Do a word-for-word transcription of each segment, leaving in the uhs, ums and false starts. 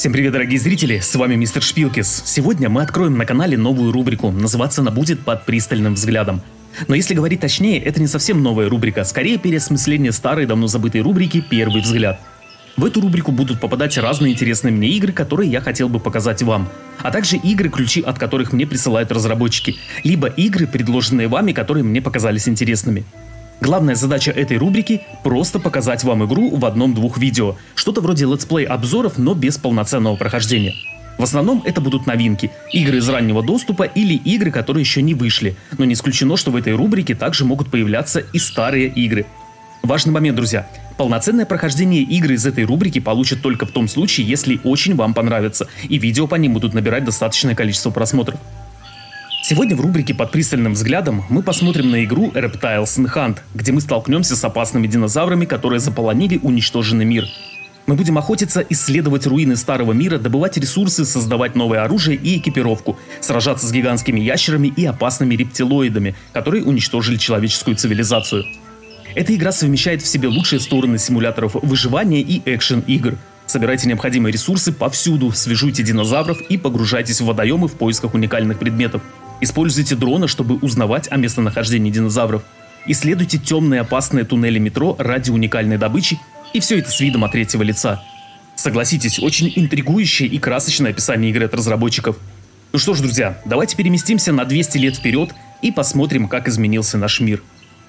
Всем привет, дорогие зрители, с вами мистер Шпилкис. Сегодня мы откроем на канале новую рубрику, называться она будет «Под пристальным взглядом». Но если говорить точнее, это не совсем новая рубрика, скорее переосмысление старой, давно забытой рубрики «Первый взгляд». В эту рубрику будут попадать разные интересные мне игры, которые я хотел бы показать вам, а также игры, ключи от которых мне присылают разработчики, либо игры, предложенные вами, которые мне показались интересными. Главная задача этой рубрики – просто показать вам игру в одном-двух видео, что-то вроде летсплей обзоров, но без полноценного прохождения. В основном это будут новинки, игры из раннего доступа или игры, которые еще не вышли, но не исключено, что в этой рубрике также могут появляться и старые игры. Важный момент, друзья. Полноценное прохождение игры из этой рубрики получат только в том случае, если очень вам понравится, и видео по ним будут набирать достаточное количество просмотров. Сегодня в рубрике «Под пристальным взглядом» мы посмотрим на игру Reptiles in Hunt, где мы столкнемся с опасными динозаврами, которые заполонили уничтоженный мир. Мы будем охотиться, исследовать руины старого мира, добывать ресурсы, создавать новое оружие и экипировку, сражаться с гигантскими ящерами и опасными рептилоидами, которые уничтожили человеческую цивилизацию. Эта игра совмещает в себе лучшие стороны симуляторов выживания и экшен-игр. Собирайте необходимые ресурсы повсюду, свяжуйте динозавров и погружайтесь в водоемы в поисках уникальных предметов. Используйте дрона, чтобы узнавать о местонахождении динозавров. Исследуйте темные опасные туннели метро ради уникальной добычи, и все это с видом от третьего лица. Согласитесь, очень интригующее и красочное описание игры от разработчиков. Ну что ж, друзья, давайте переместимся на двести лет вперед и посмотрим, как изменился наш мир.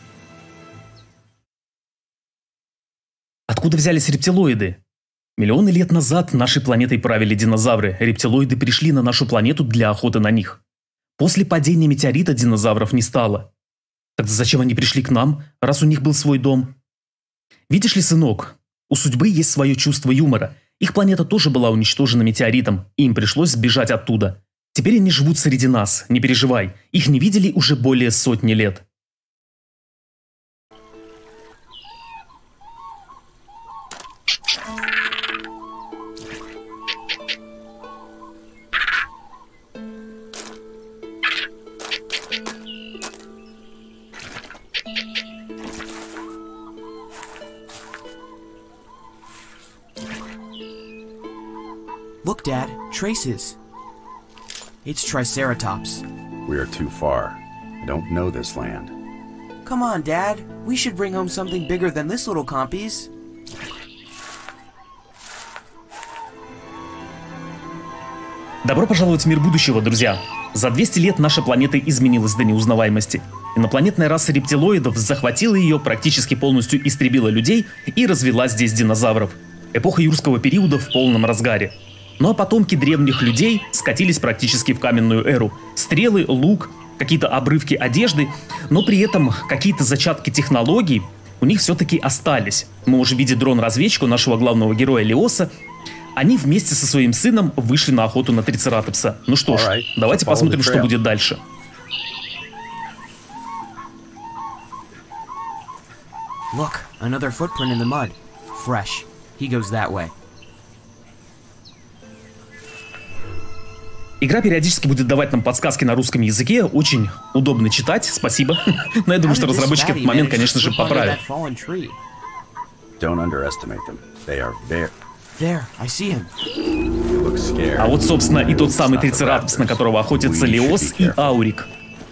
Откуда взялись рептилоиды? Миллионы лет назад нашей планетой правили динозавры, рептилоиды пришли на нашу планету для охоты на них. После падения метеорита динозавров не стало. Тогда зачем они пришли к нам, раз у них был свой дом? Видишь ли, сынок, у судьбы есть свое чувство юмора. Их планета тоже была уничтожена метеоритом, и им пришлось сбежать оттуда. Теперь они живут среди нас, не переживай, их не видели уже более сотни лет. Look, Dad, traces. It's Triceratops. We are too far. I don't know this land. Come on, Dad. We should bring home something bigger than this little compies. Добро пожаловать в мир будущего, друзья! За двести лет наша планета изменилась до неузнаваемости. Инопланетная раса рептилоидов захватила ее, практически полностью истребила людей и развела здесь динозавров. Эпоха юрского периода в полном разгаре. Ну а потомки древних людей скатились практически в каменную эру. Стрелы, лук, какие-то обрывки одежды, но при этом какие-то зачатки технологий у них все-таки остались. Мы уже видим дрон-разведчику нашего главного героя Леоса. Они вместе со своим сыном вышли на охоту на трицератопса. Ну что ж, давайте посмотрим, что будет дальше. Look, another footprint in the mud. Fresh. He goes that way. Игра периодически будет давать нам подсказки на русском языке, очень удобно читать, спасибо. Но я думаю, что разработчики в этот момент, конечно же, поправят. А вот, собственно, и тот самый трицератопс, на которого охотятся Леос и Аурик.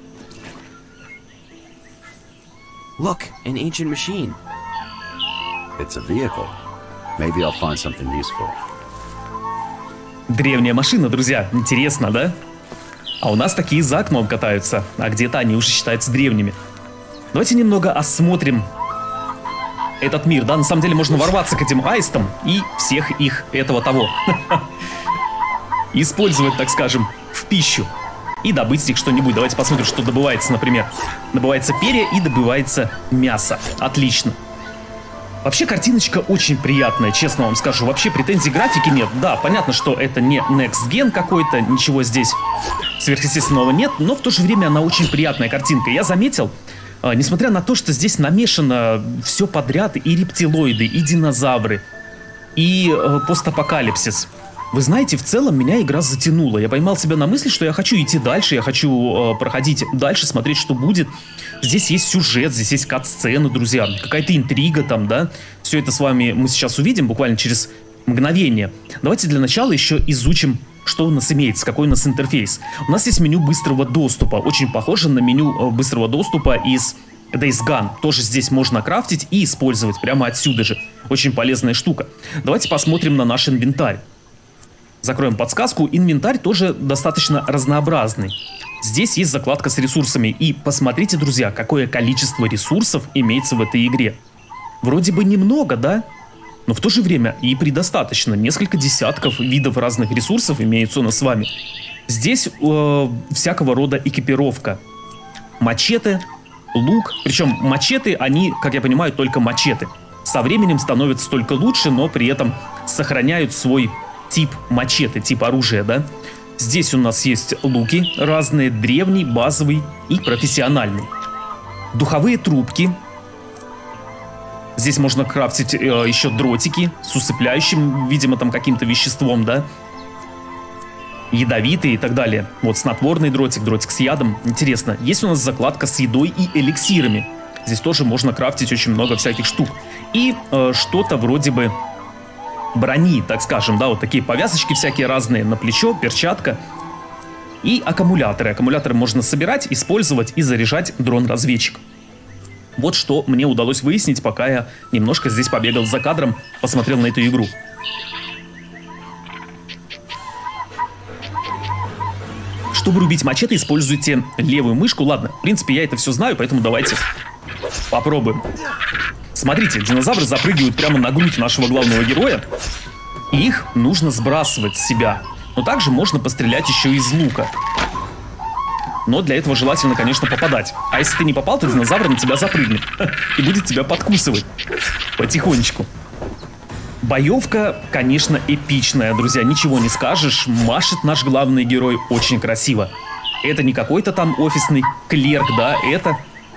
Look, an ancient machine. It's a vehicle. Maybe I'll find something useful. Древняя машина, друзья. Интересно, да? А у нас такие за окном катаются, а где-то они уже считаются древними. Давайте немного осмотрим этот мир, да? На самом деле можно ворваться к этим аистам и всех их этого того. Использовать, так скажем, в пищу. И добыть с них что-нибудь. Давайте посмотрим, что добывается, например. Добывается перья и добывается мясо. Отлично. Вообще картиночка очень приятная, честно вам скажу. Вообще претензий графики нет. Да, понятно, что это не Next Gen какой-то, ничего здесь сверхъестественного нет, но в то же время она очень приятная картинка. Я заметил, э, несмотря на то, что здесь намешано все подряд, и рептилоиды, и динозавры, и э, постапокалипсис. Вы знаете, в целом меня игра затянула. Я поймал себя на мысли, что я хочу идти дальше, я хочу э, проходить дальше, смотреть, что будет. Здесь есть сюжет, здесь есть кат-сцены, друзья, какая-то интрига там, да. Все это с вами мы сейчас увидим буквально через мгновение. Давайте для начала еще изучим, что у нас имеется, какой у нас интерфейс. У нас есть меню быстрого доступа, очень похоже на меню быстрого доступа из Days Gone. Тоже здесь можно крафтить и использовать прямо отсюда же. Очень полезная штука. Давайте посмотрим на наш инвентарь. Закроем подсказку. Инвентарь тоже достаточно разнообразный. Здесь есть закладка с ресурсами. И посмотрите, друзья, какое количество ресурсов имеется в этой игре. Вроде бы немного, да? Но в то же время и предостаточно. Несколько десятков видов разных ресурсов имеются у нас с вами. Здесь э, всякого рода экипировка. Мачете, лук. Причем мачете, они, как я понимаю, только мачете. Со временем становятся только лучше, но при этом сохраняют свой тип мачете, тип оружия, да? Здесь у нас есть луки разные, древний, базовый и профессиональный. Духовые трубки. Здесь можно крафтить э, еще дротики с усыпляющим, видимо, там каким-то веществом, да? Ядовитые и так далее. Вот снотворный дротик, дротик с ядом. Интересно, есть у нас закладка с едой и эликсирами. Здесь тоже можно крафтить очень много всяких штук. И э, что-то вроде бы брони, так скажем, да, вот такие повязочки всякие разные на плечо, перчатка. И аккумуляторы. Аккумуляторы можно собирать, использовать и заряжать дрон-разведчик. Вот что мне удалось выяснить, пока я немножко здесь побегал за кадром, посмотрел на эту игру. Чтобы рубить мачете, используйте левую мышку. Ладно, в принципе, я это все знаю, поэтому давайте попробуем. Смотрите, динозавры запрыгивают прямо на грудь нашего главного героя. И их нужно сбрасывать с себя. Но также можно пострелять еще из лука. Но для этого желательно, конечно, попадать. А если ты не попал, то динозавр на тебя запрыгнет. И будет тебя подкусывать. Потихонечку. Боевка, конечно, эпичная, друзья. Ничего не скажешь. Машет наш главный герой очень красиво. Это не какой-то там офисный клерк, да. Это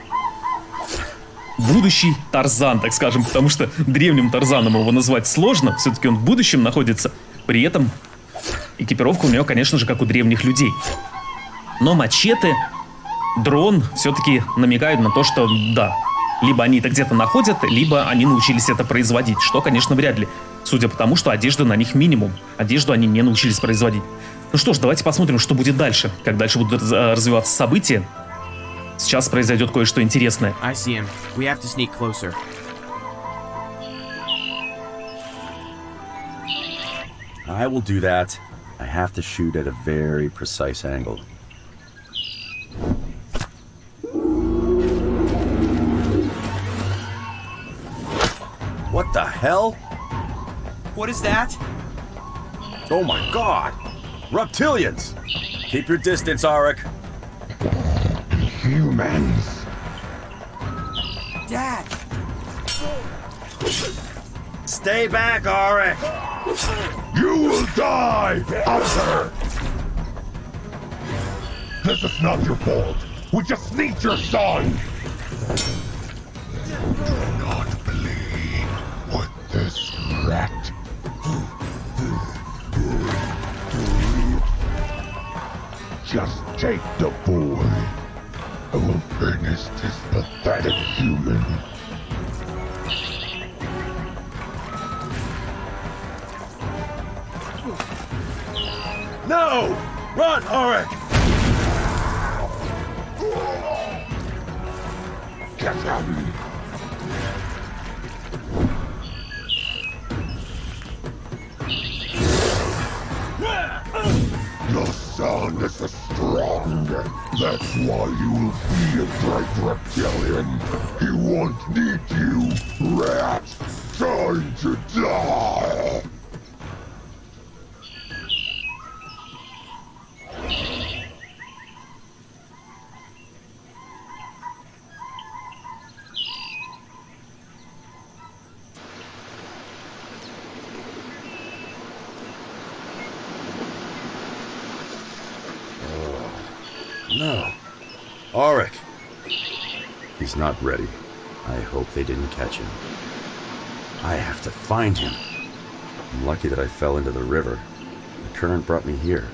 будущий Тарзан, так скажем. Потому что древним Тарзаном его назвать сложно. Все-таки он в будущем находится. При этом экипировка у него, конечно же, как у древних людей. Но мачете, дрон все-таки намекают на то, что да, либо они это где-то находят, либо они научились это производить, что, конечно, вряд ли, судя по тому, что одежда на них минимум, одежду они не научились производить. Ну что ж, давайте посмотрим, что будет дальше, как дальше будут развиваться события. Сейчас произойдет кое-что интересное. I see him. We have to sneak closer. I will do that. I have to shoot at a very precise angle. What the hell? What is that? Oh my god! Reptilians! Keep your distance, Arik. Humans. Dad! Stay back, Arik! You will die, Hunter! This is not your fault. We just need your son. Do not believe what this rat. Just take the boy. I will finish this pathetic human. No! Run, Arik! Get him! Your son is strong. That's why you will be a great reptilian. He won't need you, rat. Time to die. No. Arik! He's not ready. I hope they didn't catch him. I have to find him. I'm lucky that I fell into the river. The current brought me here.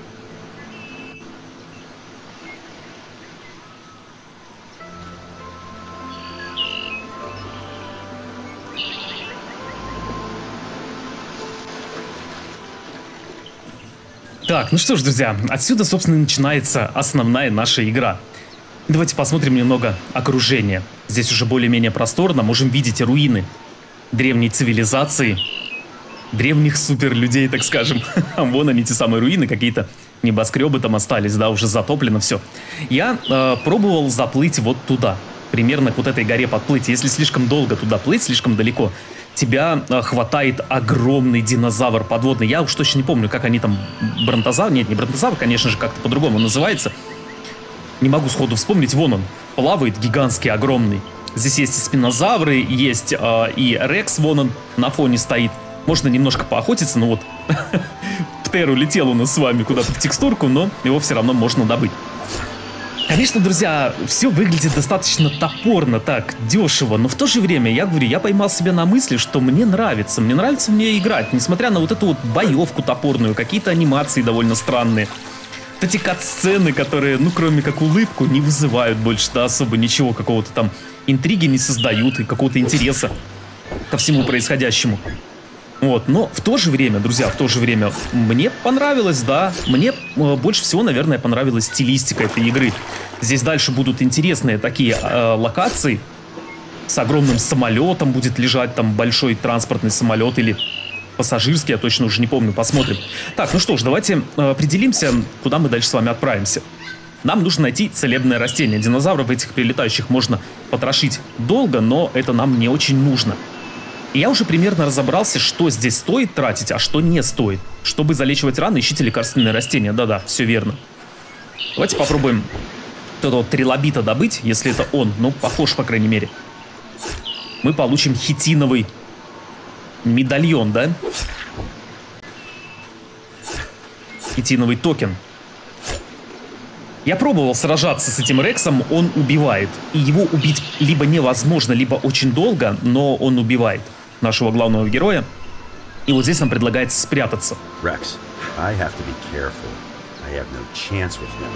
Так, ну что ж, друзья, отсюда, собственно, начинается основная наша игра. Давайте посмотрим немного окружения. Здесь уже более-менее просторно, можем видеть руины древней цивилизации, древних суперлюдей, так скажем. Вон они, те самые руины, какие-то небоскребы там остались, да, уже затоплено все. Я э, пробовал заплыть вот туда, примерно к вот этой горе подплыть. Если слишком долго туда плыть, слишком далеко, тебя э, хватает огромный динозавр подводный. Я уж точно не помню, как они там, бронтозавр, нет, не бронтозавр, конечно же, как-то по-другому называется. Не могу сходу вспомнить, вон он, плавает гигантский, огромный. Здесь есть и спинозавры, есть э, и Рекс, вон он на фоне стоит. Можно немножко поохотиться, но вот Птер улетел у нас с вами куда-то в текстурку, но его все равно можно добыть. Конечно, друзья, все выглядит достаточно топорно, так, дешево, но в то же время, я говорю, я поймал себя на мысли, что мне нравится, мне нравится мне играть, несмотря на вот эту вот боевку топорную, какие-то анимации довольно странные. Вот эти кат-сцены, которые, ну, кроме как улыбку, не вызывают больше, да, особо ничего, какого-то там интриги не создают и какого-то интереса ко всему происходящему. Вот, но в то же время, друзья, в то же время мне понравилось, да, мне э, больше всего, наверное, понравилась стилистика этой игры. Здесь дальше будут интересные такие э, локации, с огромным самолетом будет лежать там большой транспортный самолет или пассажирский, я точно уже не помню, посмотрим. Так, ну что ж, давайте э, определимся, куда мы дальше с вами отправимся. Нам нужно найти целебное растение. Динозавров этих прилетающих можно потрошить долго, но это нам не очень нужно. И я уже примерно разобрался, что здесь стоит тратить, а что не стоит. Чтобы залечивать раны, ищите лекарственные растения. Да-да, все верно. Давайте попробуем этого трилобита добыть, если это он. Ну, похож, по крайней мере. Мы получим хитиновый медальон, да? Хитиновый токен. Я пробовал сражаться с этим Рексом, он убивает. И его убить либо невозможно, либо очень долго, но он убивает нашего главного героя. И вот здесь нам предлагается спрятаться. Rex, I have to be careful. I have no chance with him.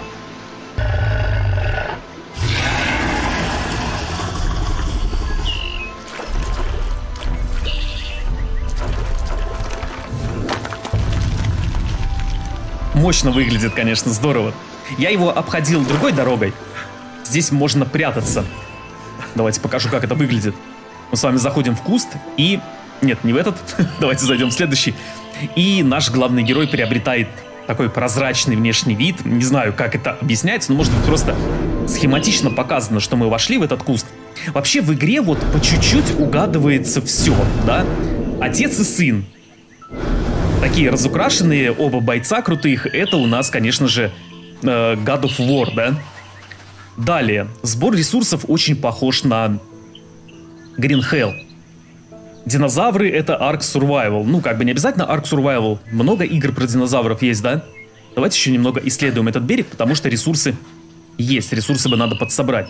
Мощно выглядит, конечно, здорово. Я его обходил другой дорогой. Здесь можно прятаться. Давайте покажу, как это выглядит. Мы с вами заходим в куст и... Нет, не в этот. Давайте зайдем в следующий. И наш главный герой приобретает такой прозрачный внешний вид. Не знаю, как это объясняется, но может быть просто схематично показано, что мы вошли в этот куст. Вообще в игре вот по чуть-чуть угадывается все, да? Отец и сын. Такие разукрашенные, оба бойца крутых. Это у нас, конечно же, God of War, да? Далее. Сбор ресурсов очень похож на Green Hell. Динозавры — это Ark Survival. Ну, как бы не обязательно Ark Survival. Много игр про динозавров есть, да? Давайте еще немного исследуем этот берег, потому что ресурсы есть. Ресурсы бы надо подсобрать.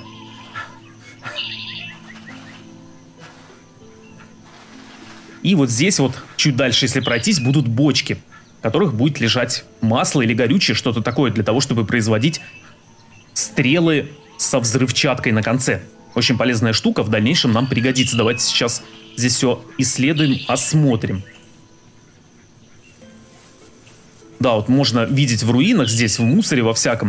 И вот здесь вот, чуть дальше, если пройтись, будут бочки, в которых будет лежать масло или горючее, что-то такое, для того, чтобы производить стрелы со взрывчаткой на конце. Очень полезная штука, в дальнейшем нам пригодится. Давайте сейчас здесь все исследуем, осмотрим. Да, вот можно видеть в руинах, здесь в мусоре, во всяком,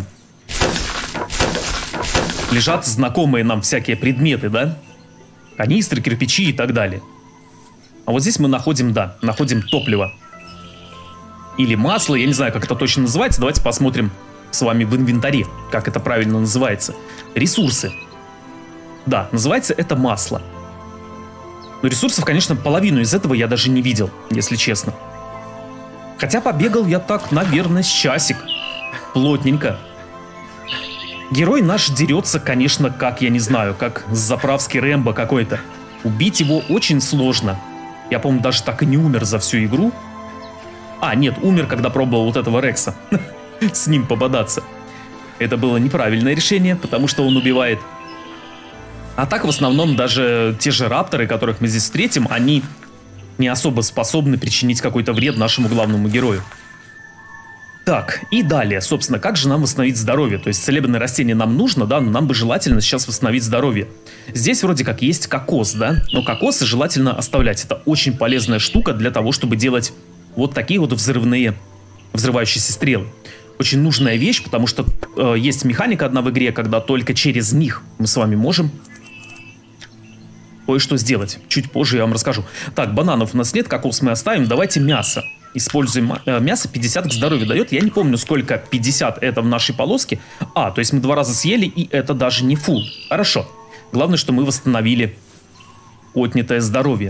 лежат знакомые нам всякие предметы, да? Канистры, кирпичи и так далее. А вот здесь мы находим, да, находим топливо. Или масло, я не знаю, как это точно называется. Давайте посмотрим с вами в инвентаре, как это правильно называется. Ресурсы. Да, называется это масло. Но ресурсов, конечно, половину из этого я даже не видел, если честно. Хотя побегал я так, наверное, с часик. Плотненько. Герой наш дерется, конечно, как, я не знаю, как заправский Рэмбо какой-то. Убить его очень сложно. Я, по-моему, даже так и не умер за всю игру. А, нет, умер, когда пробовал вот этого Рекса. С ним пободаться. Это было неправильное решение, потому что он убивает. А так, в основном, даже те же рапторы, которых мы здесь встретим, они не особо способны причинить какой-то вред нашему главному герою. Так, и далее, собственно, как же нам восстановить здоровье? То есть целебное растение нам нужно, да, но нам бы желательно сейчас восстановить здоровье. Здесь вроде как есть кокос, да, но кокосы желательно оставлять. Это очень полезная штука для того, чтобы делать вот такие вот взрывные взрывающиеся стрелы. Очень нужная вещь, потому что э, есть механика одна в игре, когда только через них мы с вами можем кое-что сделать. Чуть позже я вам расскажу. Так, бананов у нас нет, кокос мы оставим. Давайте мясо. Используем э, мясо, пятьдесят к здоровью дает. Я не помню, сколько пятьдесят это в нашей полоске. А, то есть мы два раза съели, и это даже не фул. Хорошо. Главное, что мы восстановили отнятое здоровье.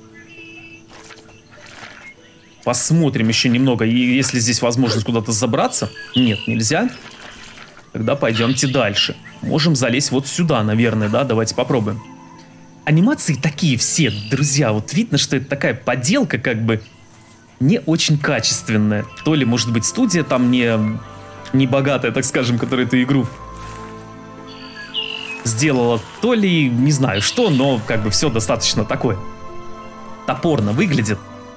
Посмотрим еще немного. И если здесь возможность куда-то забраться. Нет, нельзя. Тогда пойдемте дальше. Можем залезть вот сюда, наверное, да? Давайте попробуем. Анимации такие все, друзья. Вот видно, что это такая поделка, как бы не очень качественная. То ли, может быть, студия там не, не богатая, так скажем, которая эту игру сделала, то ли, не знаю что, но как бы все достаточно такое топорно выглядит.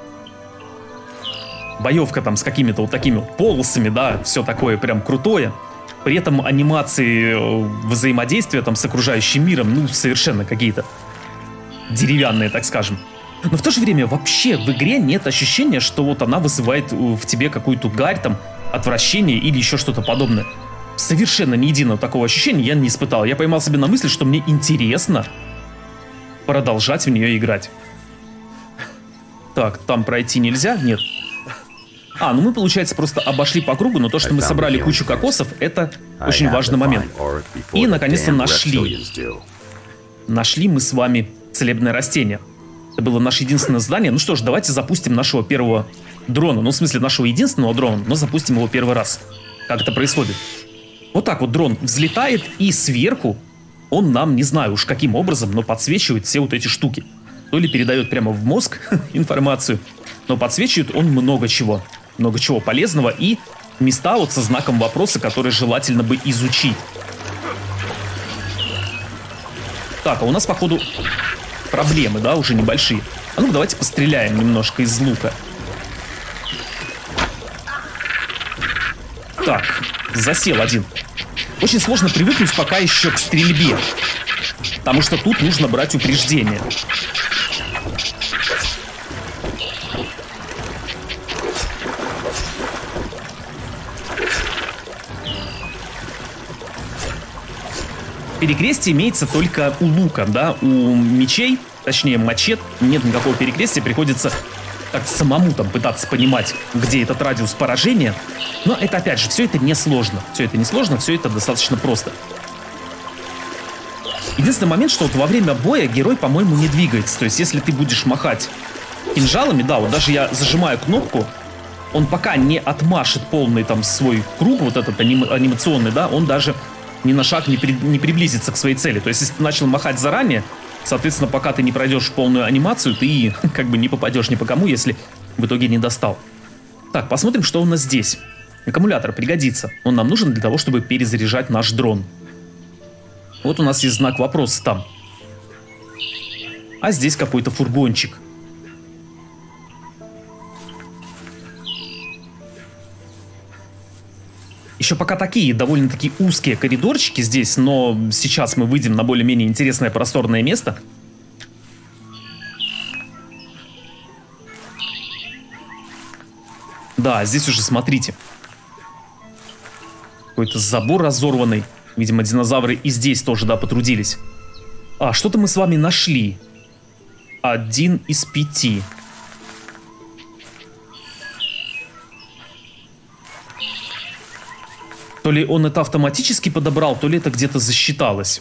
Боевка там с какими-то вот такими вот полосами, да, все такое прям крутое. При этом анимации взаимодействия там с окружающим миром, ну, совершенно какие-то деревянные, так скажем. Но в то же время вообще в игре нет ощущения, что вот она вызывает в тебе какую-то гарь, там, отвращение или еще что-то подобное. Совершенно ни единого такого ощущения я не испытал. Я поймал себе на мысли, что мне интересно продолжать в нее играть. Так, там пройти нельзя? Нет. А, ну мы, получается, просто обошли по кругу, но то, что мы собрали кучу кокосов, это очень важный момент. И, наконец-то, нашли. Нашли мы с вами целебное растение. Это было наше единственное задание. Ну что ж, давайте запустим нашего первого дрона. Ну, в смысле, нашего единственного дрона, но запустим его первый раз. Как это происходит? Вот так вот дрон взлетает, и сверху он нам, не знаю уж каким образом, но подсвечивает все вот эти штуки. То ли передает прямо в мозг информацию, но подсвечивает он много чего. Много чего полезного и места вот со знаком вопроса, которые желательно бы изучить. Так, а у нас, походу, проблемы, да, уже небольшие. А ну давайте постреляем немножко из лука. Так, засел один. Очень сложно привыкнуть пока еще к стрельбе, потому что тут нужно брать упреждение. Перекрестие имеется только у лука, да, у мечей, точнее мачет, нет никакого перекрестия, приходится как-то самому там пытаться понимать, где этот радиус поражения, но это опять же, все это несложно, все это несложно, все это достаточно просто. Единственный момент, что вот во время боя герой, по-моему, не двигается, то есть если ты будешь махать кинжалами, да, вот даже я зажимаю кнопку, он пока не отмашет полный там свой круг, вот этот аним... анимационный, да, он даже ни на шаг не, при, не приблизится к своей цели. То есть, если ты начал махать заранее, соответственно, пока ты не пройдешь полную анимацию, ты как бы не попадешь ни по кому, если в итоге не достал. Так, посмотрим, что у нас здесь. Аккумулятор пригодится. Он нам нужен для того, чтобы перезаряжать наш дрон. Вот у нас есть знак вопроса там. А здесь какой-то фургончик. Еще пока такие довольно-таки узкие коридорчики здесь, но сейчас мы выйдем на более-менее интересное просторное место. Да, здесь уже смотрите. Какой-то забор разорванный. Видимо, динозавры и здесь тоже, да, потрудились. А, что-то мы с вами нашли. Один из пяти. То ли он это автоматически подобрал, то ли это где-то засчиталось.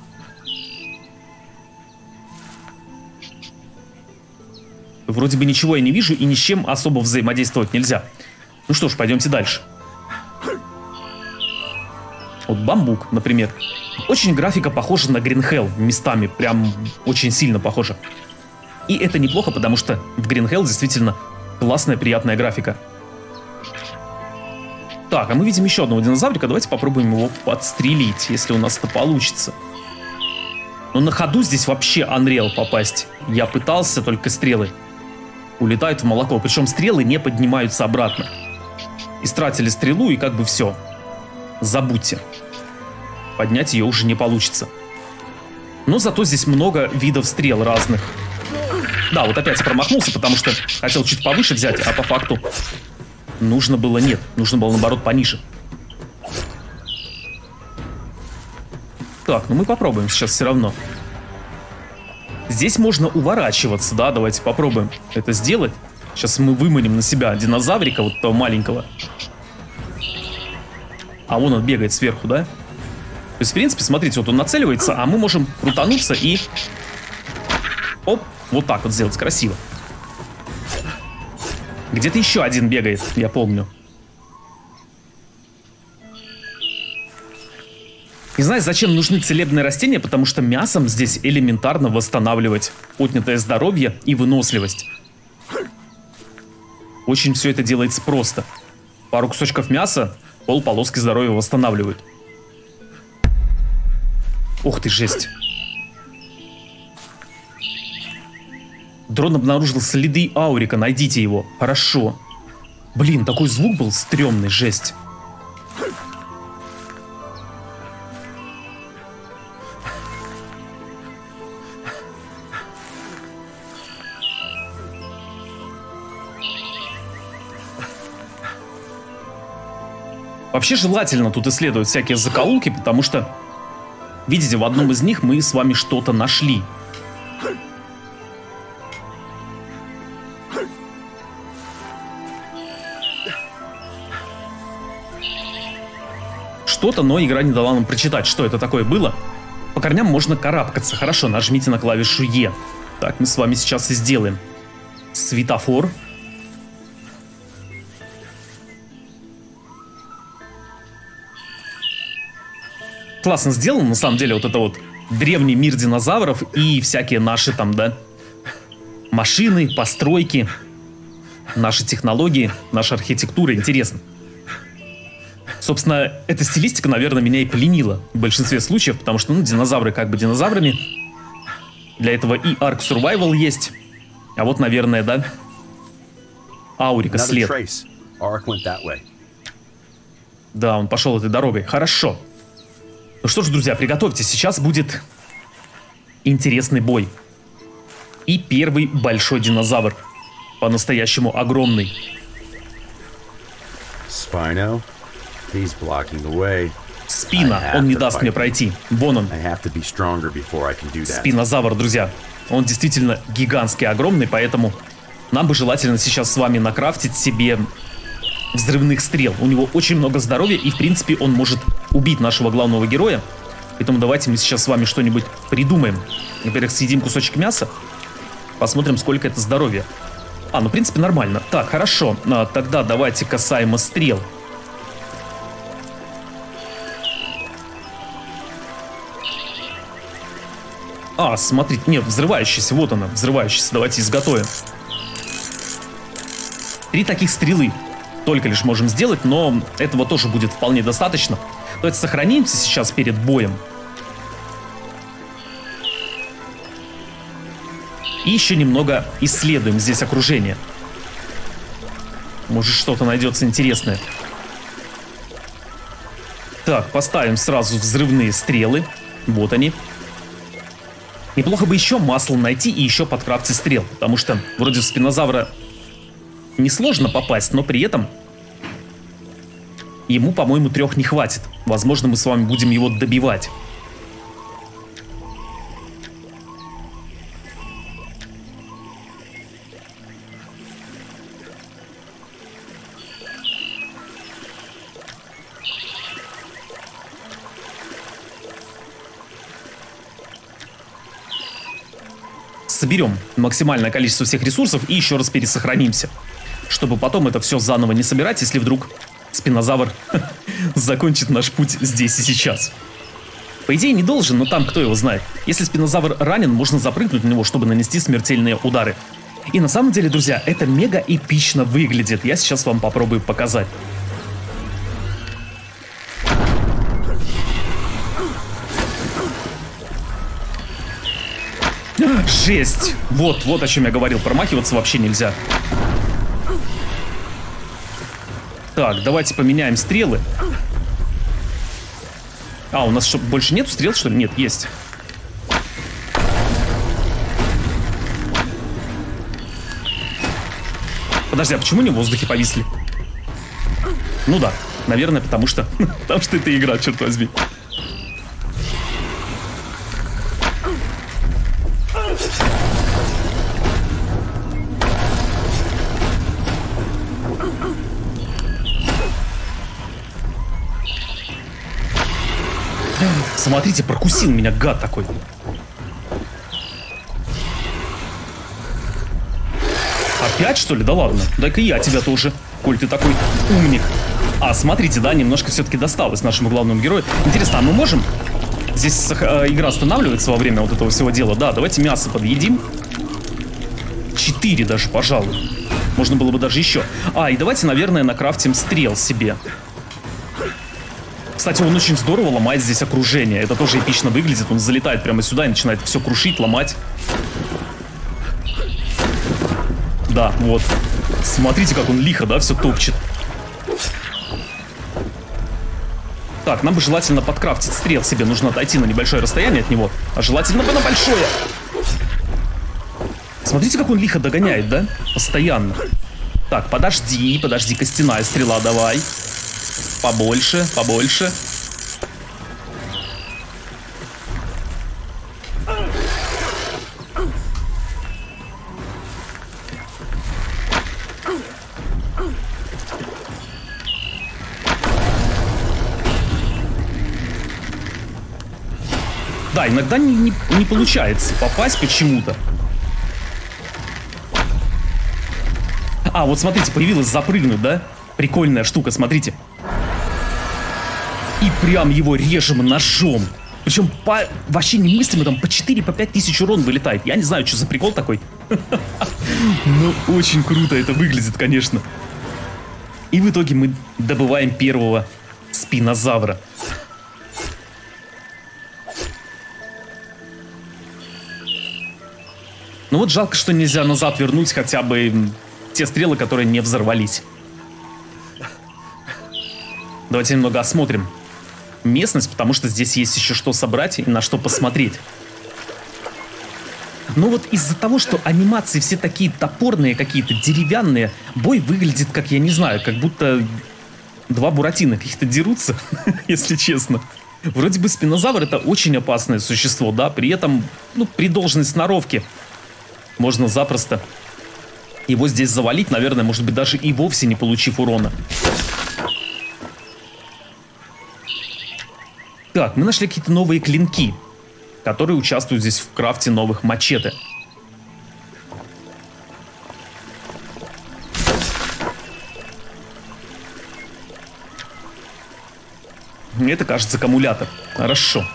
Вроде бы ничего я не вижу, и ни с чем особо взаимодействовать нельзя. Ну что ж, пойдемте дальше. Вот бамбук, например. Очень графика похожа на Green Hell местами, прям очень сильно похожа. И это неплохо, потому что в Green Hell действительно классная, приятная графика. Так, а мы видим еще одного динозаврика. Давайте попробуем его подстрелить, если у нас это получится. Но на ходу здесь вообще Unreal попасть. Я пытался, только стрелы улетают в молоко. Причем стрелы не поднимаются обратно. Истратили стрелу, и как бы все. Забудьте. Поднять ее уже не получится. Но зато здесь много видов стрел разных. Да, вот опять промахнулся, потому что хотел чуть повыше взять, а по факту Нужно было нет. Нужно было, наоборот, пониже. Так, ну мы попробуем сейчас все равно. Здесь можно уворачиваться, да? Давайте попробуем это сделать. Сейчас мы выманим на себя динозаврика, вот того маленького. А вон он бегает сверху, да? То есть, в принципе, смотрите, вот он нацеливается, а мы можем крутануться и... Оп, вот так вот сделать красиво. Где-то еще один бегает, я помню. Не знаю, зачем нужны целебные растения, потому что мясом здесь элементарно восстанавливать отнятое здоровье и выносливость. Очень все это делается просто. Пару кусочков мяса, полполоски здоровья восстанавливают. Ух ты, жесть. Дрон обнаружил следы Аурика, найдите его. Хорошо. Блин, такой звук был стрёмный, жесть. Вообще желательно тут исследовать всякие закоулки, потому что, видите, в одном из них мы с вами что-то нашли. Что-то, но игра не дала нам прочитать, что это такое было. По корням можно карабкаться. Хорошо, нажмите на клавишу Е. Так, мы с вами сейчас и сделаем. Светофор. Классно сделано, на самом деле, вот это вот древний мир динозавров и всякие наши там, да, машины, постройки, наши технологии, наша архитектура. Интересно. Собственно, эта стилистика, наверное, меня и пленила в большинстве случаев, потому что, ну, динозавры как бы динозаврами. Для этого и Ark Survival есть. А вот, наверное, да, Аурика след. Да, он пошел этой дорогой. Хорошо. Ну что ж, друзья, приготовьтесь. Сейчас будет интересный бой. И первый большой динозавр. По-настоящему огромный. Spino? He's blocking the way. Спина, он не даст мне пройти. Вон он. Спинозавр, друзья. Он действительно гигантский, огромный, поэтому нам бы желательно сейчас с вами накрафтить себе взрывных стрел. У него очень много здоровья, и в принципе он может убить нашего главного героя. Поэтому давайте мы сейчас с вами что-нибудь придумаем. Во-первых, съедим кусочек мяса. Посмотрим, сколько это здоровья. А, ну в принципе нормально. Так, хорошо. А, тогда давайте касаемо стрел. А, смотрите, нет, взрывающаяся, вот она, взрывающаяся, давайте изготовим. Три таких стрелы только лишь можем сделать, но этого тоже будет вполне достаточно. Давайте сохранимся сейчас перед боем. И еще немного исследуем здесь окружение. Может, что-то найдется интересное. Так, поставим сразу взрывные стрелы. Вот они. Неплохо бы еще масло найти и еще подкрафтить стрел, потому что вроде в спинозавра несложно попасть, но при этом ему, по-моему, трех не хватит. Возможно, мы с вами будем его добивать. Соберем максимальное количество всех ресурсов и еще раз пересохранимся, чтобы потом это все заново не собирать, если вдруг спинозавр закончит наш путь здесь и сейчас. По идее не должен, но там кто его знает. Если спинозавр ранен, можно запрыгнуть на него, чтобы нанести смертельные удары. И на самом деле, друзья, это мега эпично выглядит. Я сейчас вам попробую показать. Жесть! Вот, вот о чем я говорил. Промахиваться вообще нельзя. Так, давайте поменяем стрелы. А, у нас что, больше нет стрел, что ли? Нет, есть. Подожди, а почему они в воздухе повисли? Ну да, наверное, потому что... потому что это игра, черт возьми. Смотрите, прокусил меня, гад такой. Опять, что ли? Да ладно. Дай-ка я тебя тоже, коль ты такой умник. А, смотрите, да, немножко все-таки досталось нашему главному герою. Интересно, а мы можем... Здесь э, игра останавливается во время вот этого всего дела. Да, давайте мясо подъедим. Четыре даже, пожалуй. Можно было бы даже еще. А, и давайте, наверное, накрафтим стрел себе. Кстати, он очень здорово ломает здесь окружение. Это тоже эпично выглядит. Он залетает прямо сюда и начинает все крушить, ломать. Да, вот. Смотрите, как он лихо, да, все топчет. Так, нам бы желательно подкрафтить стрел себе. Нужно отойти на небольшое расстояние от него. А желательно бы на большое. Смотрите, как он лихо догоняет, да? Постоянно. Так, подожди, подожди, костяная стрела, давай. Побольше, побольше. Да, иногда не, не, не получается попасть почему-то. А, вот смотрите, появилась запрыгнуть, да? Прикольная штука, смотрите. И прям его режем ножом. Причем по вообще немыслимо, там по четыре, по пять тысяч урон вылетает. Я не знаю, что за прикол такой. Но очень круто это выглядит, конечно. И в итоге мы добываем первого спинозавра. Ну вот жалко, что нельзя назад вернуть хотя бы те стрелы, которые не взорвались. Давайте немного осмотрим местность, потому что здесь есть еще что собрать и на что посмотреть. Но вот из-за того, что анимации все такие топорные, какие-то деревянные, бой выглядит, как, я не знаю, как будто два буратино каких-то дерутся, если честно. Вроде бы спинозавр — это очень опасное существо, да, при этом, ну, при должной сноровке можно запросто его здесь завалить, наверное, может быть, даже и вовсе не получив урона. Так, мы нашли какие-то новые клинки, которые участвуют здесь в крафте новых мачете. Это, кажется, аккумулятор. Хорошо.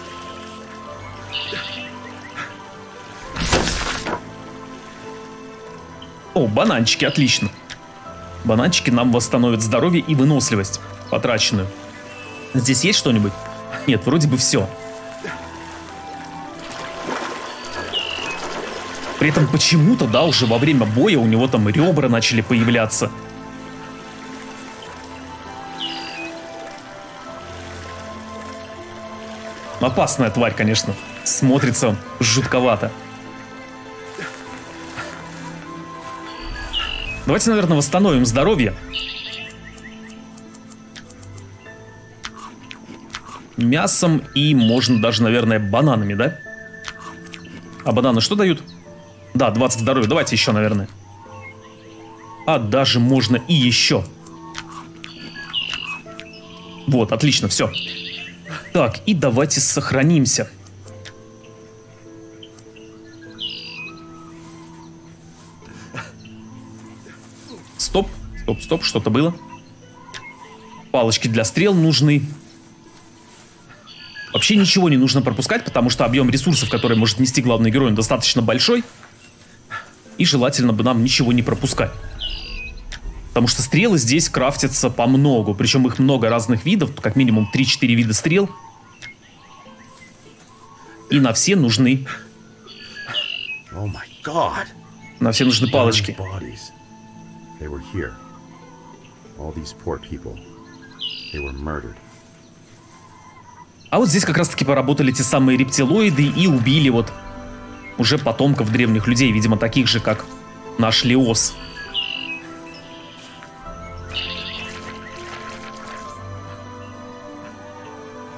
О, бананчики, отлично. Бананчики нам восстановят здоровье и выносливость, потраченную. Здесь есть что-нибудь? Нет, вроде бы все. При этом почему-то, да, уже во время боя у него там ребра начали появляться. Опасная тварь, конечно. Смотрится жутковато. Давайте, наверное, восстановим здоровье. Мясом и можно даже, наверное, бананами, да? А бананы что дают? Да, двадцать здоровья. Давайте еще, наверное. А даже можно и еще. Вот, отлично, все. Так, и давайте сохранимся. Стоп, стоп, стоп, что-то было. Палочки для стрел нужны. Вообще ничего не нужно пропускать, потому что объем ресурсов, который может нести главный герой, достаточно большой. И желательно бы нам ничего не пропускать. Потому что стрелы здесь крафтятся по многу. Причем их много разных видов, как минимум три-четыре вида стрел. И на все нужны... Oh my God. На все нужны палочки. They were here. All these poor people. They were murdered. А вот здесь как раз-таки поработали те самые рептилоиды и убили вот уже потомков древних людей, видимо, таких же, как наш Леос.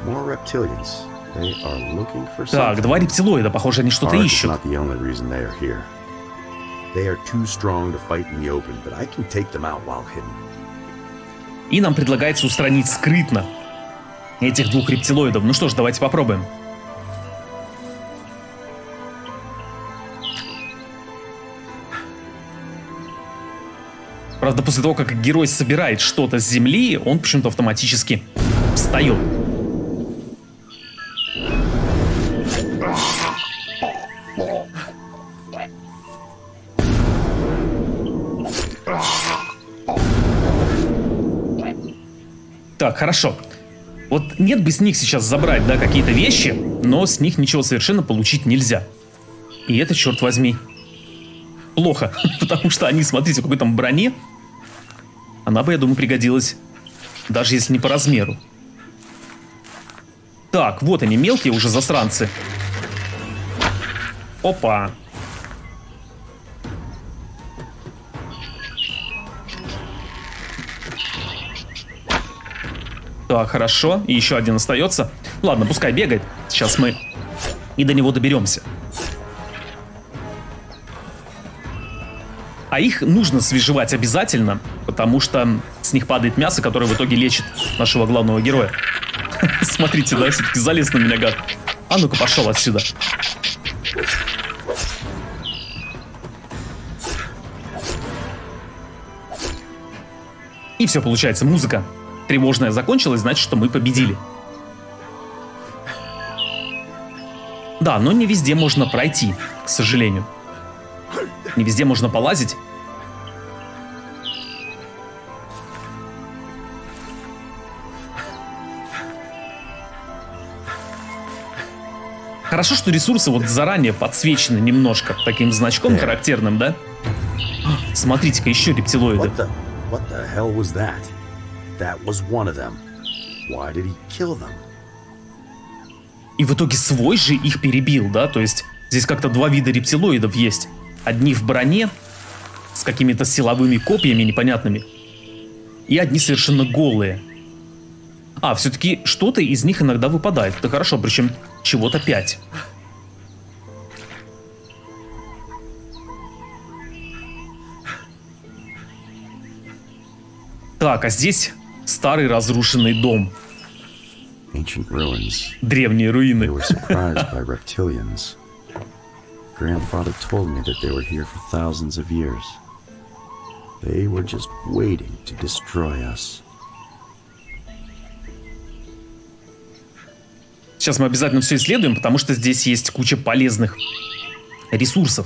More reptilians. They are looking for Так, something. два рептилоида, похоже, они что-то Auric is ищут. not the only reason they are here. They are too strong to fight in the open, but I can take them out while hidden. И нам предлагается устранить скрытно этих двух рептилоидов. Ну что ж, давайте попробуем. Правда, после того, как герой собирает что-то с земли, он почему-то автоматически встает. Так, хорошо. Вот нет бы с них сейчас забрать, да, какие-то вещи, но с них ничего совершенно получить нельзя. И это, черт возьми, плохо, потому что они, смотрите, в какой там броне. Она бы, я думаю, пригодилась, даже если не по размеру. Так, вот они, мелкие уже засранцы. Опа. Так, хорошо. И еще один остается. Ладно, пускай бегает. Сейчас мы и до него доберемся. А их нужно свежевать обязательно, потому что с них падает мясо, которое в итоге лечит нашего главного героя. Смотрите, да, все-таки залез на меня, гад. А ну-ка, пошел отсюда. И все, получается, музыка тревожная закончилась, значит, что мы победили. Да, но не везде можно пройти, к сожалению. Не везде можно полазить. Хорошо, что ресурсы вот заранее подсвечены немножко таким значком характерным, да? Смотрите-ка, еще рептилоиды. What the, what the hell was that? That was one of them. Why did he kill them? И в итоге свой же их перебил, да? То есть здесь как-то два вида рептилоидов есть. Одни в броне, с какими-то силовыми копьями непонятными. И одни совершенно голые. А, все-таки что-то из них иногда выпадает. Это хорошо, причем чего-то пять. Так, а здесь старый разрушенный дом. Ancient ruins. Древние They руины. were surprised by reptilians. Grandfather told me that they were here for thousands of years. They were just waiting to destroy us. Сейчас мы обязательно все исследуем, потому что здесь есть куча полезных ресурсов.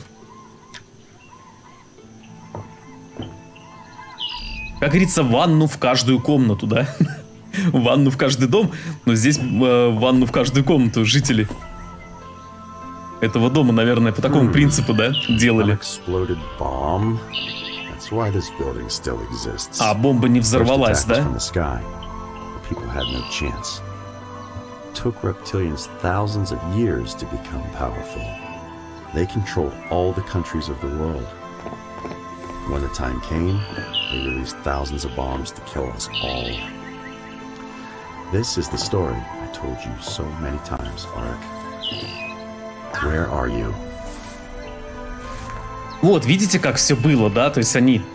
Как говорится, ванну в каждую комнату, да? Ванну в каждый дом, но здесь э, ванну в каждую комнату жители этого дома, наверное, по такому принципу, да, делали. Unexploded bomb. That's why this building still exists. А бомба не взорвалась, First attack was да? from the sky. The people had no chance. It took reptilians thousands of years to become powerful. They control all the countries of the world. When the time came, they released thousands of bombs to kill us all. This is the story I told you so many times, Auric. Where are you? Вот, видите, как все было, да? То есть они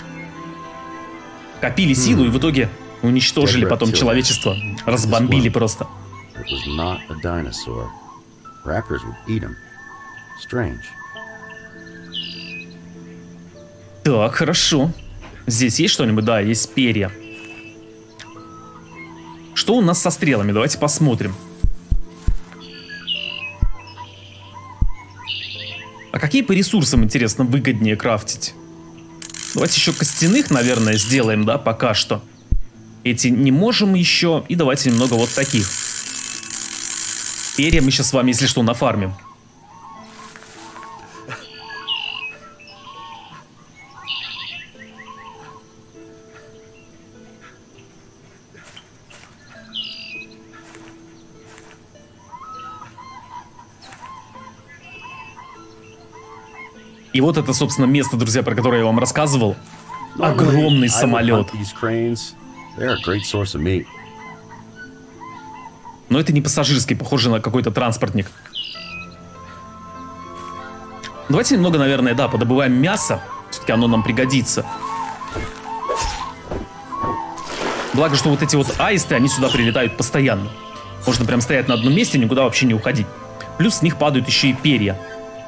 копили силу и в итоге уничтожили потом человечество. Разбомбили просто. It was not a dinosaur. Raptors would eat him. Strange. Так, хорошо. Здесь есть что-нибудь? Да, есть перья. Что у нас со стрелами? Давайте посмотрим. А какие по ресурсам, интересно, выгоднее крафтить? Давайте еще костяных, наверное, сделаем, да, пока что. Эти не можем еще. И давайте немного вот таких. Перья мы сейчас с вами, если что, нафармим. И вот это, собственно, место, друзья, про которое я вам рассказывал. Огромный самолет. Но это не пассажирский, похоже на какой-то транспортник. Давайте немного, наверное, да, подобываем мясо. Все-таки оно нам пригодится. Благо, что вот эти вот аисты, они сюда прилетают постоянно. Можно прям стоять на одном месте, никуда вообще не уходить. Плюс с них падают еще и перья.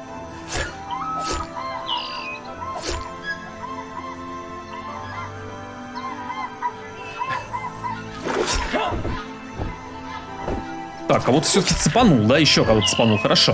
Так, кого-то все-таки цепанул, да? Еще кого-то цепанул, хорошо.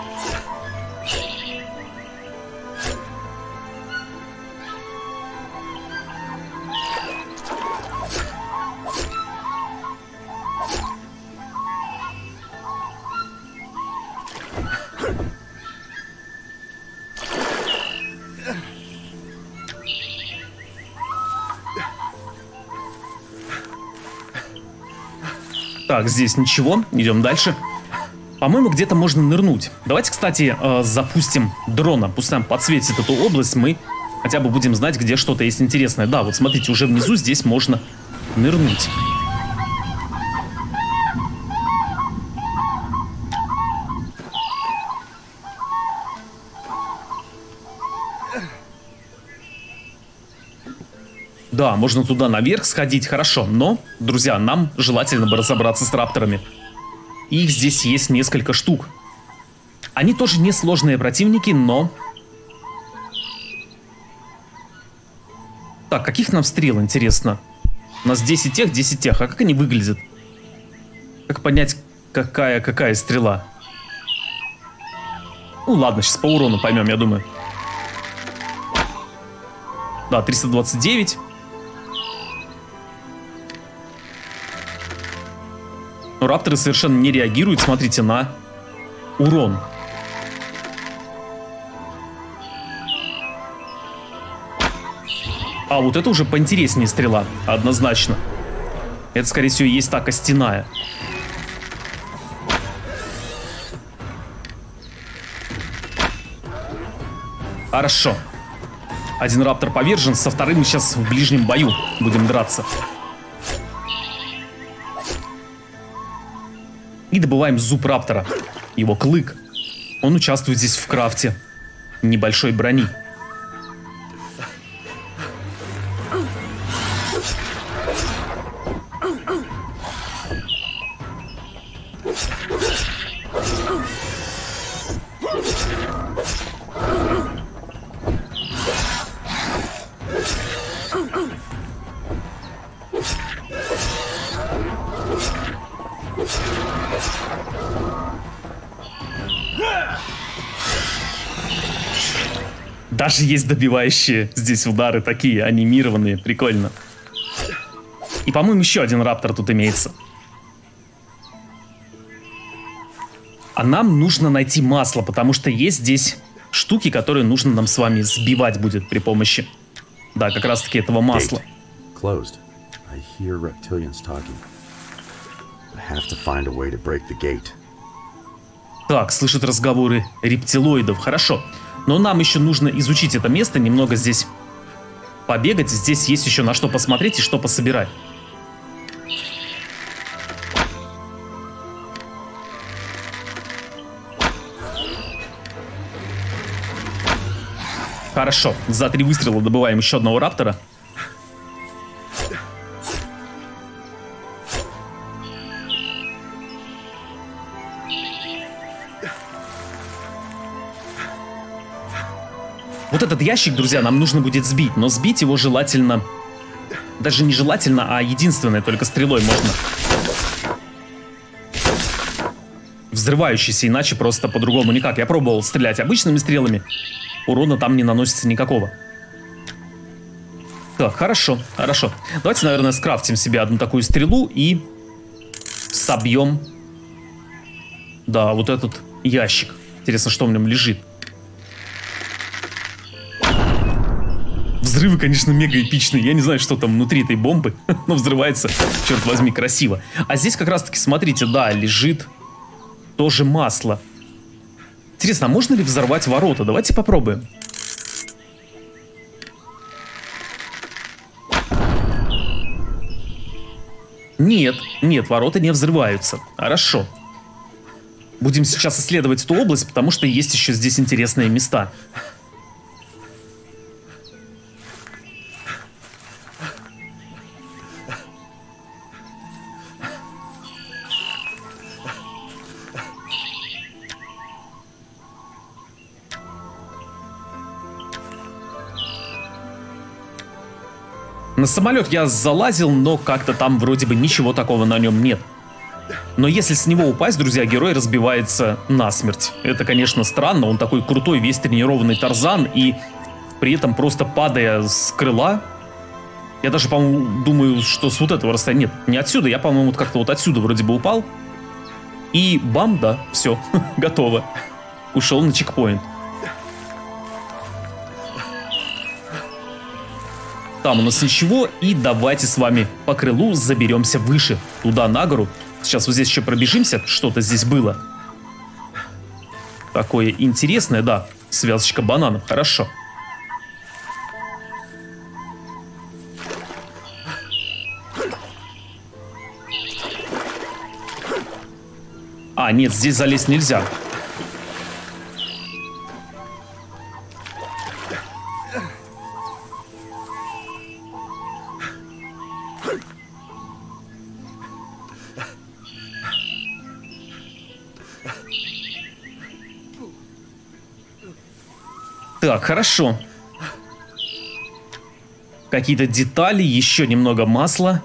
Так, здесь ничего, идем дальше. По-моему, где-то можно нырнуть. Давайте, кстати, э, запустим дрона. Пусть нам подсветит эту область, мы хотя бы будем знать, где что-то есть интересное. Да, вот смотрите, уже внизу здесь можно нырнуть. Да, можно туда наверх сходить, хорошо, но, друзья, нам желательно бы разобраться с рапторами. Их здесь есть несколько штук. Они тоже несложные противники, но... Так, каких нам стрел, интересно? У нас десять тех, десять тех, а как они выглядят? Как понять, какая, какая стрела? Ну ладно, сейчас по урону поймем, я думаю. Да, триста двадцать девять. Но рапторы совершенно не реагируют, смотрите, на урон. А вот это уже поинтереснее стрела, однозначно. Это, скорее всего, и есть та костяная. Хорошо. Один раптор повержен, со вторым мы сейчас в ближнем бою будем драться. И добываем зуб раптора, его клык. Он участвует здесь в крафте небольшой брони. Даже есть добивающие здесь удары такие, анимированные, прикольно. И, по-моему, еще один раптор тут имеется. А нам нужно найти масло, потому что есть здесь штуки, которые нужно нам с вами сбивать будет при помощи, да, как раз-таки этого масла. Так, слышат разговоры рептилоидов, хорошо. Но нам еще нужно изучить это место, немного здесь побегать. Здесь есть еще на что посмотреть и что пособирать. Хорошо, за три выстрела добываем еще одного раптора. Вот этот ящик, друзья, нам нужно будет сбить, но сбить его желательно, даже не желательно, а единственное, только стрелой можно. Взрывающийся, иначе просто по-другому никак. Я пробовал стрелять обычными стрелами, урона там не наносится никакого. Так, хорошо, хорошо. Давайте, наверное, скрафтим себе одну такую стрелу и собьем, да, вот этот ящик. Интересно, что в нем лежит. Взрывы, конечно, мега эпичные. Я не знаю, что там внутри этой бомбы, но взрывается, черт возьми, красиво. А здесь как раз-таки, смотрите, да, лежит тоже масло. Интересно, а можно ли взорвать ворота? Давайте попробуем. Нет, нет, ворота не взрываются. Хорошо. Будем сейчас исследовать эту область, потому что есть еще здесь интересные места. На самолет я залазил, но как-то там вроде бы ничего такого на нем нет. Но если с него упасть, друзья, герой разбивается насмерть. Это, конечно, странно. Он такой крутой, весь тренированный Тарзан, и при этом просто падая с крыла... Я даже, по-моему, думаю, что с вот этого расстояния... Нет, не отсюда. Я, по-моему, вот как-то вот отсюда вроде бы упал. И бам, да, все, готово. Ушел на чекпоинт. Там у нас ничего, и давайте с вами по крылу заберемся выше, туда на гору. Сейчас вот здесь еще пробежимся, что-то здесь было. Такое интересное, да, связочка бананов, хорошо. А, нет, здесь залезть нельзя. Так, хорошо. Какие-то детали, еще немного масла.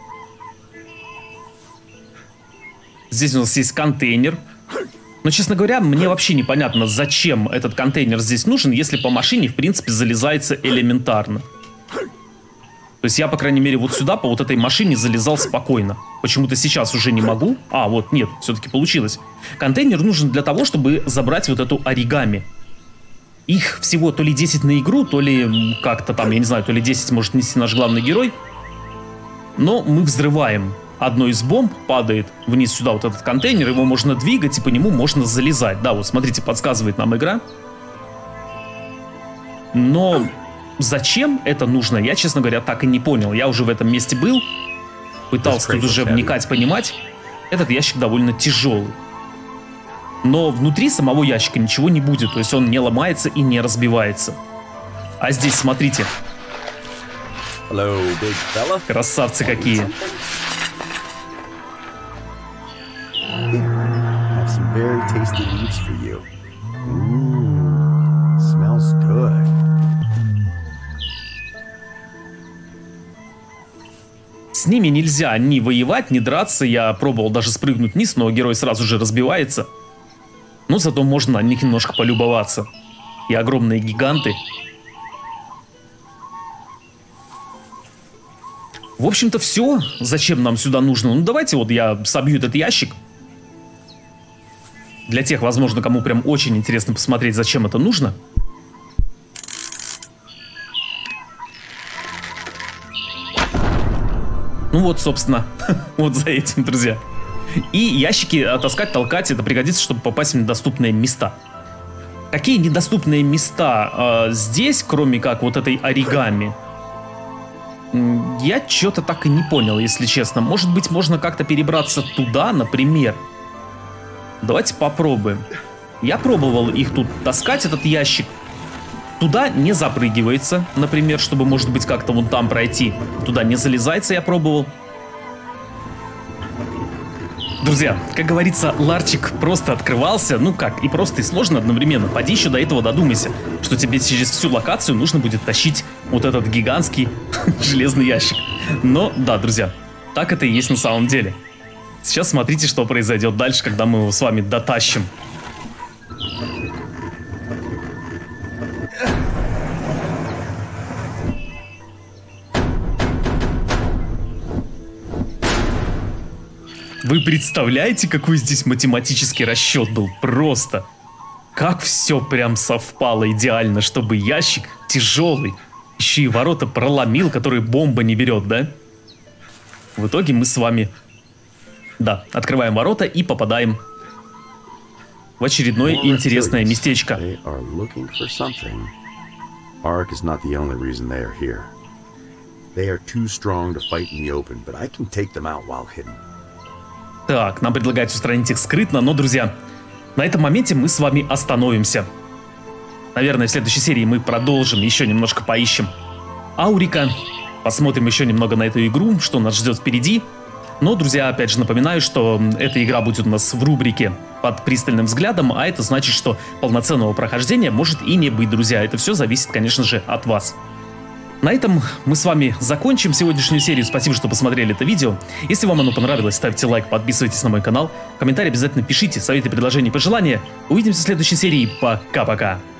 Здесь у нас есть контейнер. Но, честно говоря, мне вообще непонятно, зачем этот контейнер здесь нужен, если по машине, в принципе, залезается элементарно. То есть я, по крайней мере, вот сюда, по вот этой машине залезал спокойно. Почему-то сейчас уже не могу. А, вот, нет, все-таки получилось. Контейнер нужен для того, чтобы забрать вот эту оригами. Их всего то ли десять на игру, то ли как-то там, я не знаю, то ли десять может нести наш главный герой. Но мы взрываем. Одно из бомб падает вниз сюда, вот этот контейнер, его можно двигать, и по нему можно залезать. Да, вот смотрите, подсказывает нам игра. Но зачем это нужно, я, честно говоря, так и не понял. Я уже в этом месте был, пытался тут уже вникать, понимать. Этот ящик довольно тяжелый. Но внутри самого ящика ничего не будет, то есть он не ломается и не разбивается. А здесь, смотрите. Hello, big fella. Красавцы какие. Have some very tasty leaves for you. Mmm, smells good. С ними нельзя ни воевать, ни драться. Я пробовал даже спрыгнуть вниз, но герой сразу же разбивается. Но зато можно на них немножко полюбоваться. И огромные гиганты. В общем-то, все. Зачем нам сюда нужно? Ну, давайте вот я собью этот ящик. Для тех, возможно, кому прям очень интересно посмотреть, зачем это нужно. Ну вот, собственно, вот за этим, друзья. И ящики таскать, толкать, это пригодится, чтобы попасть в недоступные места. Какие недоступные места э, здесь, кроме как вот этой оригами? Я что-то так и не понял, если честно. Может быть, можно как-то перебраться туда, например. Давайте попробуем. Я пробовал их тут таскать, этот ящик. Туда не запрыгивается, например, чтобы, может быть, как-то вон там пройти. Туда не залезается, я пробовал. Друзья, как говорится, ларчик просто открывался, ну как, и просто, и сложно одновременно. Поди еще до этого додумайся, что тебе через всю локацию нужно будет тащить вот этот гигантский железный ящик. Но да, друзья, так это и есть на самом деле. Сейчас смотрите, что произойдет дальше, когда мы его с вами дотащим. Вы представляете, какой здесь математический расчет был? Просто. Как все прям совпало идеально, чтобы ящик тяжелый, еще и ворота проломил, которые бомба не берет, да? В итоге мы с вами, да, открываем ворота и попадаем в очередное интересное местечко. They are too strong to fight in the open, but I can take them out while hidden. Так, нам предлагают устранить их скрытно, но, друзья, на этом моменте мы с вами остановимся. Наверное, в следующей серии мы продолжим, еще немножко поищем Аурика, посмотрим еще немного на эту игру, что нас ждет впереди. Но, друзья, опять же напоминаю, что эта игра будет у нас в рубрике «Под пристальным взглядом», а это значит, что полноценного прохождения может и не быть, друзья. Это все зависит, конечно же, от вас. На этом мы с вами закончим сегодняшнюю серию. Спасибо, что посмотрели это видео. Если вам оно понравилось, ставьте лайк, подписывайтесь на мой канал. Комментарии обязательно пишите, советы, предложения, пожелания. Увидимся в следующей серии. Пока-пока.